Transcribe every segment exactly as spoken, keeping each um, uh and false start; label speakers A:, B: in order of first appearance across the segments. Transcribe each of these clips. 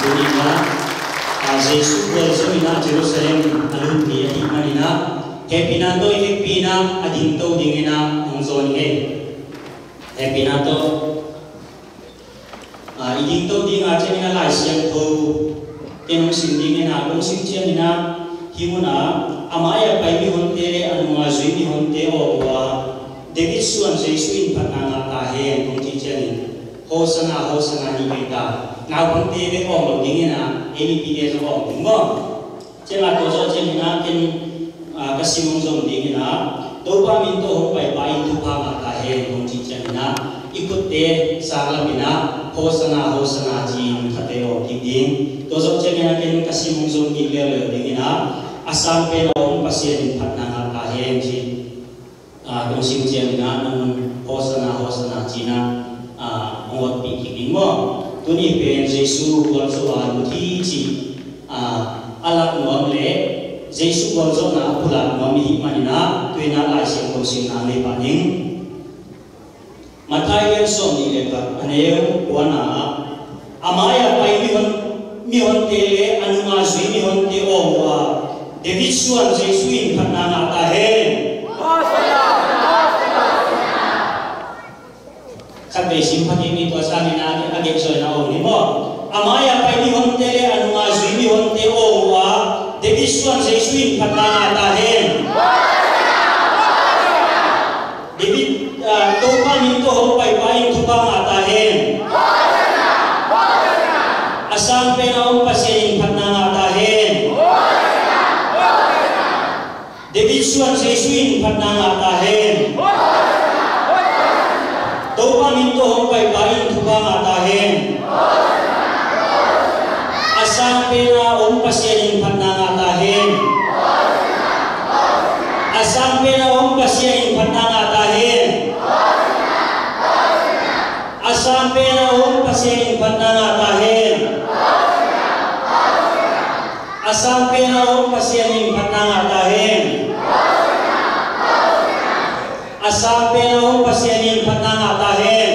A: Tunina Jesus Christ ina Jerusalem alun di manina happy na to happy na ading to dingina ang zone he happy na to iding to ding a chen na lai siang to tenong sinding na kung sing chen na himuna amaya pai mi honte anu nga zui mi honte o wa David suan Jesus in patanga ta he kung chi chen hosana hosana ni beta ngau honte be ong lo dingina ini pide so ong ding mo chen la to so chen na ken kasimong zong dingina dopamine to hong pai pai tu pa ma ta he kung chi chen na ikut te salamina hosana hosana ji khate o ding to so chen na ken kasimong zong ki le le dingina asam pe ong pasien patanga ta he ji kung sing chen na nang hosana hosana ji na ngot pi ki mo tuni pen Jesu wal so an thi chi alak nom le Jesu wal so na pula nom hi manina tuina lai sim kung sing na le pa ning matai len som ni le ka aneu wana amaya pai mi hon mi hon te le anu ma zui mi hon te o wa David suan Jesu in phatna na ta he Sampai simpan ini tuasa ni nak agak soal nak ni mo. Amaya pai ni honte le anu ngazui ni honte o wa. David suan sesuin patana tahen. David topa minto ho pai pai tupa ngatahen. Asam pe na o pasien patana tahen. David suan sesuin patana tahen. Dopamine to hong pai pai thupa ngata hen asam pena om pasien phatna ngata hen asam pena om pasien phatna ngata hen asam pena om pasien phatna ngata hen asam pena om pasien phatna ngata hen asam pena om pasien phatna ngata hen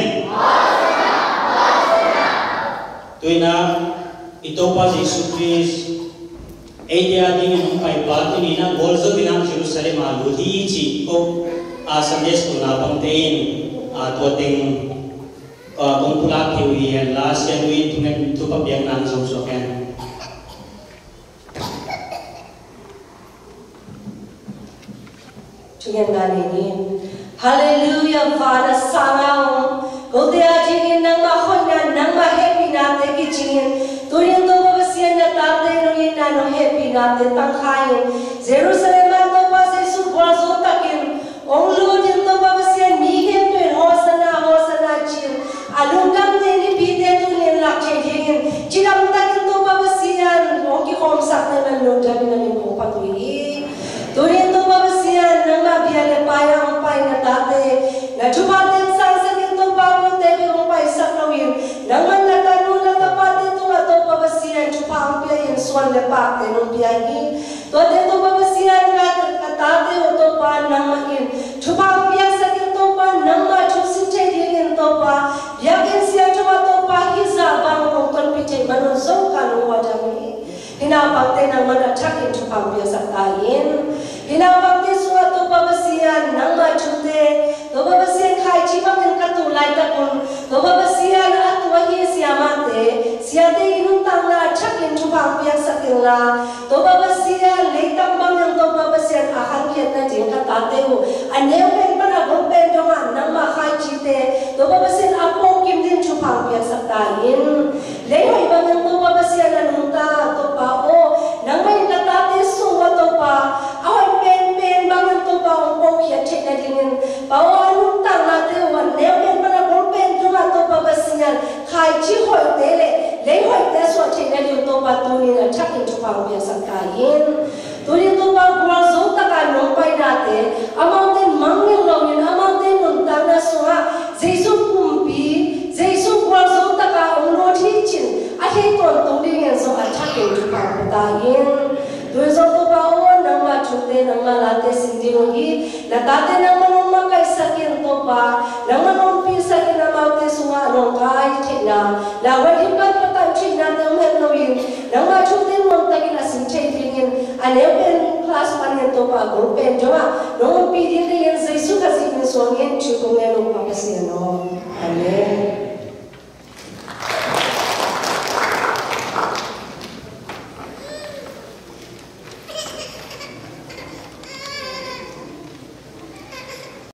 A: tuina ito pa si Jesus Christ ay dia ding ang pai pa tinina bolso binang Jerusalem alu hi chi ko asandes ko na pangtein to ting kung pula kiwi yan la siya duin tunen tupa biyang nang sosoken
B: tuyen ganinin Hallelujah, Father, Sanao. Kau tiada jingin nang mahonya nang mahappy nate kicingin. Turin to babasian na tate nuyin na no happy nate tangkayin. Jerusalem to pas Yesu bolso takin. Ong ludin to babasian mihin tuin hosana hosana chin. Alungam ni pide tunin lakche jingin. Chiram takin to babasian. Ong ki hom sakne man lodam na ni ko patui. Turin to babasian nang mabiya payang pai na tate na chupatin sang sakin to bago tebeong pai saklawin nang man natanu na tapate to nga to babasian chupang piya yung swan le pakte nung piyahi to de to babasian nga tate o to pa nang makin chupang piya sakin to pa nang ma chusin chay dingin to pa biyakin siya chupa to pa hiza bang kong ton pichay manon so kanu wadami hinapagte nang manachakin chupang piya saktayin hinapagte suwa to babasian nang machute to babasian khai chibang ng katulay takon to babasian at wahi siyamate siyate inuntang na chakin chupang piyak sakila to babasian leitang bang ng to babasian ahangkiat na jing katateo anew men panagong pendongan nang makai chite to babasian apong kim din chupang piyak saktayin lehoy bang ng to babasian anunta to pa o nang may katate suwa to pa ahoy pen pen bang ng to pa ang pokya check na dingin Pawan tang nate wan neo men para golpen tunga to babasian khai chi hoi tele le hoi te so che ne lu to pa tu ni na chakin chu pa bia sakayin turi to pa gwa zo ta ka no pai nate among den mangil lo ni among den nun tang na so ha jesu kumpi jesu gwa zo ta ka ong lo thi chin a he ton tu ni ngen so a chakin chu pa ta yin turi zo to pa wan nang ma chu te nang ma la te sin di lo gi na ta te nang kay sakin to pa nang manompi sakin na maute sunga nong kai thina la wali pat patan thina dum het no Aneu pen class manian topa group pen joma. Nong pidin de yan Jesus kasi pinsuangin chukong elo papasiano. Amen.